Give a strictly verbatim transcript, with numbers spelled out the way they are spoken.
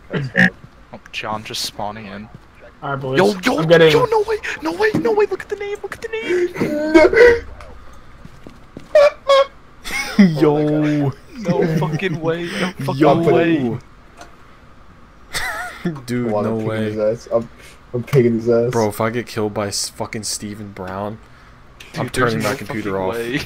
Oh, John just spawning in. Alright, boys. Yo, yo, I'm getting... yo, no way, no way, no way, look at the name, look at the name! Yo. No fucking way, no fucking Yo. way. Dude, Well, no I'm way. His ass. I'm, I'm picking his ass. Bro, if I get killed by s- fucking Stephen Brown, Dude, I'm turning there's my no computer fucking off. way.